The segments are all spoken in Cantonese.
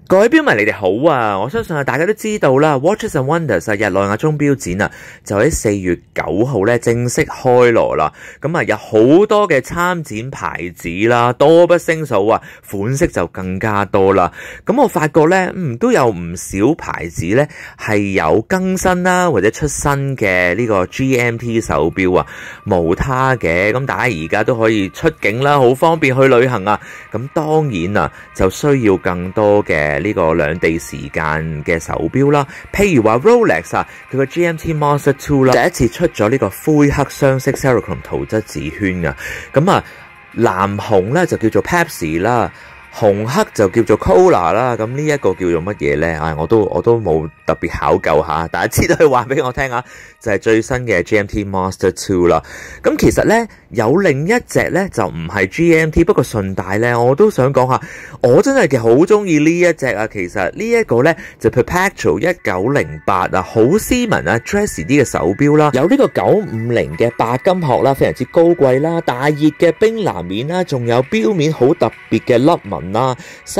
各位標迷你哋好啊！我相信大家都知道啦 ，Watches and Wonders 日內亞鐘錶展啊，就喺4月9號咧正式開鑼啦。咁啊有好多嘅參展牌子啦，多不勝數啊，款式就更加多啦。咁我發覺咧，都有唔少牌子咧係有更新啦，或者出新嘅呢個 GMT 手錶啊，無他嘅。咁大家而家都可以出境啦，好方便去旅行啊。咁當然啊，就需要更多嘅呢個兩地時間嘅手錶啦，譬如話 Rolex 啊，佢個 GMT Monster 2啦，第一次出咗呢個灰黑雙色 Cerachrom 陶質子圈啊，咁啊藍紅咧就叫做 Pepsi 啦，紅黑就叫做 Cola 啦，咁呢一個叫做乜嘢咧？我都冇特別考究下，大家知道佢話俾我聽下，就係最新嘅 GMT Monster 2啦。咁其實咧有另一隻咧就唔係 GMT， 不過順帶咧我都想講下，我真係好中意呢一隻啊。其實呢一個咧就 Perpetual 1908啊，好斯文啊 dressy 啲嘅手錶啦，有呢個950嘅白金殼啦，非常之高貴啦，大熱嘅冰藍面啦，仲有錶面好特別嘅粒紋啦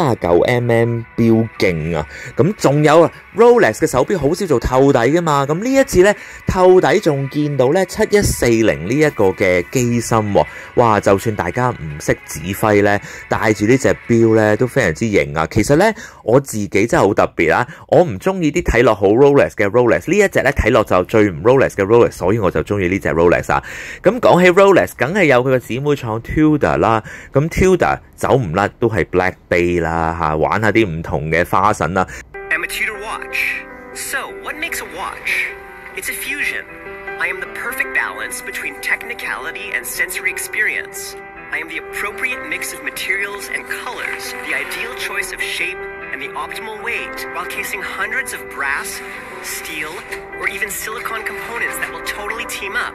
，39mm 錶徑啊，咁仲有啊 Rolex 嘅手錶好少做透底噶嘛，咁呢一次咧透底仲見到咧7140呢一個嘅機芯喎，哇！就算大家唔識指揮咧，戴住呢隻錶咧都非常之型啊。其實咧我自己真係好特別啊，我唔中意啲睇落好 Rolex 嘅 Rolex， 呢一隻咧睇落就最唔 Rolex 嘅 Rolex， 所以我就中意呢隻 Rolex 啊。咁講起 Rolex， 梗係有佢個姊妹廠 Tudor 啦，咁 Tudor 走唔甩都係 Black Bay 啦嚇，玩下啲唔同嘅花臣啦。 I'm a Tudor watch. So, what makes a watch? It's a fusion. I am the perfect balance between technicality and sensory experience. I am the appropriate mix of materials and colors, the ideal choice of shape, and the optimal weight, while casing hundreds of brass, steel, or even silicon components that will totally team up.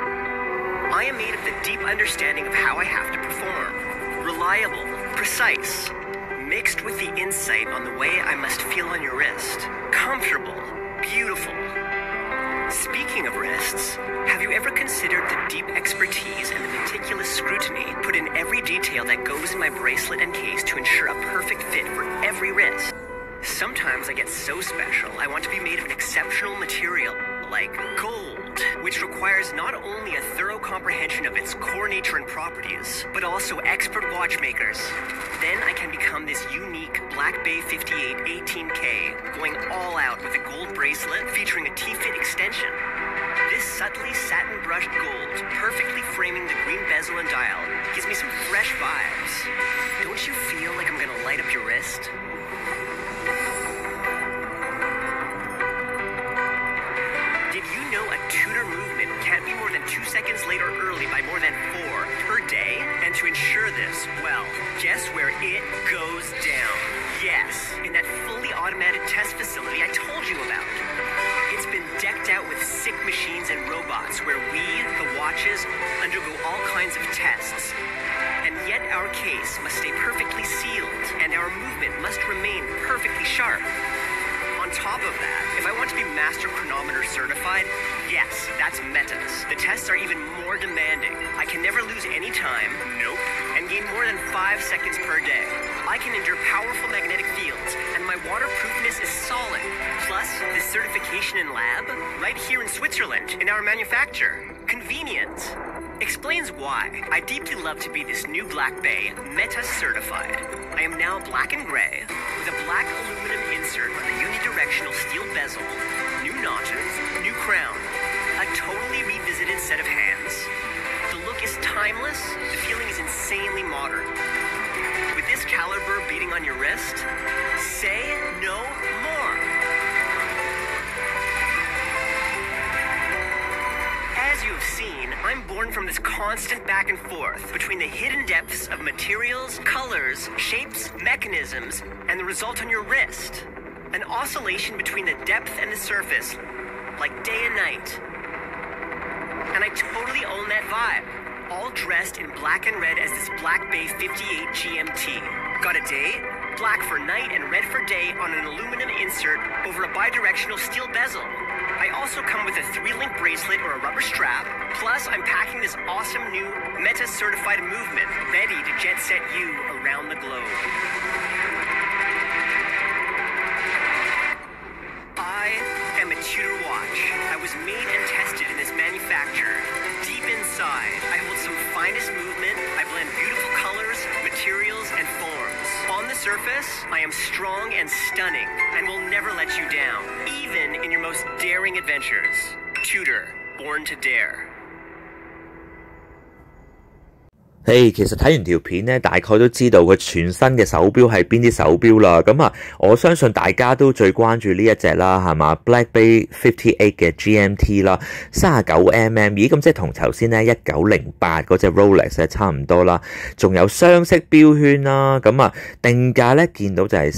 I am made of the deep understanding of how I have to perform. Reliable, precise, mixed with the insight on the way I must feel on your wrist. Comfortable, beautiful. Speaking of wrists, have you ever considered the deep expertise and the meticulous scrutiny put in every detail that goes in my bracelet and case to ensure a perfect fit for every wrist? Sometimes I get so special, I want to be made of exceptional material, like gold, which requires not only a thorough comprehension of its core nature and properties, but also expert watchmakers. Then I can become this unique Black Bay 58 18K, going all out with a gold bracelet featuring a T-fit extension. This subtly satin-brushed gold, perfectly framing the green bezel and dial, gives me some fresh vibes. Don't you feel like I'm gonna light up your wrist? Did you know a Tudor movement can't be more than 2 seconds late or early by more than 4 per day? And to ensure this, well, guess where it goes down? Yes, in that fully automated test facility I told you about. It's been decked out with sick machines and robots where we, the watches, undergo all kinds of tests. And yet our case must stay perfectly sealed, and our movement must remain perfectly sharp. On top of that, if I want to be Master Chronometer certified, yes, that's Metas. The tests are even more demanding. I can never lose any time, nope, and gain more than 5 seconds per day. I can endure powerful magnetic fields, and my waterproofness is solid. Plus, this certification in lab, right here in Switzerland, in our manufacture. Convenient. Explains why I deeply love to be this new Black Bay, Metas certified. I am now black and gray, with a black aluminum insert on the unidirectional steel bezel, new notches, new crown, a totally revisited set of hands. The look is timeless, the feeling is insanely modern. With this caliber beating on your wrist, say no more. As you have seen, I'm born from this constant back and forth between the hidden depths of materials, colors, shapes, mechanisms, and the result on your wrist. An oscillation between the depth and the surface, like day and night. And I totally own that vibe. All dressed in black and red as this Black Bay 58 GMT. Got a day? Black for night and red for day on an aluminum insert over a bidirectional steel bezel. I also come with a 3-link bracelet or a rubber strap. Plus, I'm packing this awesome new Metas certified movement, ready to jet set you around the globe. I am strong and stunning and will never let you down, even in your most daring adventures. Tudor, born to dare. 其實睇完條片咧，大概都知道佢全新嘅手錶係邊啲手錶啦。咁我相信大家都最關注呢一隻啦，係嘛 ？Black Bay 58嘅 GMT 啦，39mm，咦咁即係同頭先咧1908嗰隻 Rolex 咧差唔多啦。仲有雙色錶圈啦，定價咧見到就係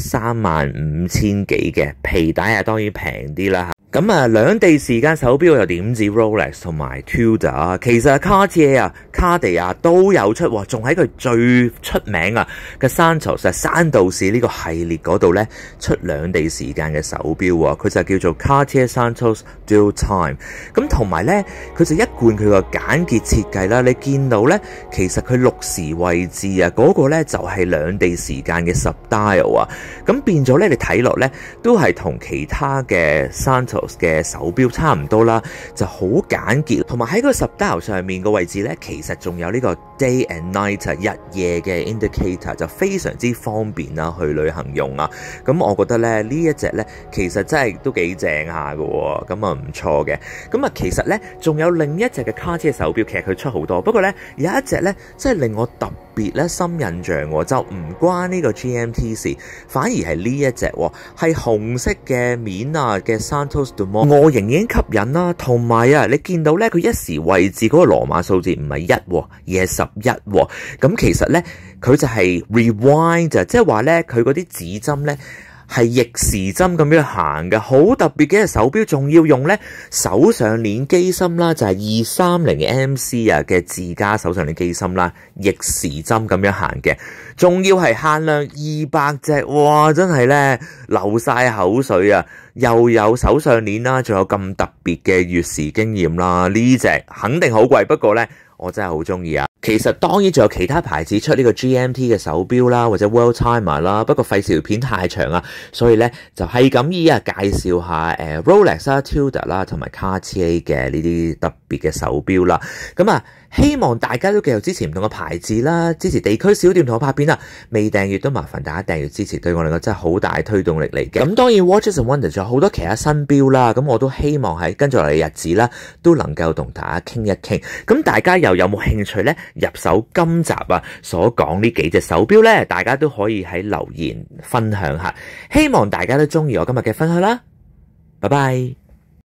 35,000幾嘅，皮帶當然平啲啦。兩地時間手錶又點止 Rolex 同埋 Tudor 啊？其實Cartier卡地亞都有出喎，仲喺佢最出名嘅Santos 山道士呢個系列嗰度咧出兩地時間嘅手錶喎，佢就叫做 Cartier Santos Dual Time。咁同埋咧，佢就一貫佢個簡潔設計啦。你見到咧，其實佢6時位置嗰個咧就係兩地時間嘅 subdial 啊。咁變咗咧，你睇落咧都係同其他嘅 Santos嘅手錶差唔多啦，就好簡潔，同埋喺個 subdial 上面個位置咧，其實仲有呢個 day and night 日夜嘅 indicator， 就非常之方便啦，去旅行用啊。咁我覺得咧呢一隻咧其實真係都幾正下嘅喎，咁唔錯嘅。其實咧仲有另一隻嘅 Cartier 手錶，其實佢出好多，不過咧有一隻咧真係令我特別咧深印象喎，就唔關呢個 GMT 事，反而係呢一隻喎，係紅色嘅面嘅 Santos Dumont， 外形已經吸引啦，同埋你見到咧佢一時位置嗰個羅馬數字唔係1而係11喎，咁其實咧佢就係 rewind， 即係話咧佢嗰啲指針咧係逆時針咁樣行嘅，好特別嘅手錶，仲要用咧手上鏈機芯啦，就係230MC 嘅自家手上鏈機芯啦，逆時針咁樣行嘅，仲要係限量200隻，哇！真係咧流晒口水啊！又有手上鏈啦，仲有咁特別嘅月時經驗啦，呢隻肯定好貴，不過咧我真係好中意啊！其實當然仲有其他牌子出呢個 GMT 嘅手錶啦，或者 World Timer 啦，不過費事條片太長啊，所以咧就係咁介紹下Rolex 啦、Tudor 啦同埋 Cartier 嘅呢啲特別嘅手錶啦。希望大家都繼續支持唔同嘅牌子啦，支持地區小店同我拍片啦。未訂閱都麻煩大家訂閱支持，對我嚟講真係好大推動力嚟嘅。咁當然 Watches and Wonders 仲有好多其他新錶啦，咁我都希望喺跟住落嚟嘅日子啦，都能夠同大家傾一傾。咁大家又有冇興趣呢？入手今集所講呢幾隻手錶呢？大家都可以喺留言分享下。希望大家都中意我今日嘅分享啦。拜拜。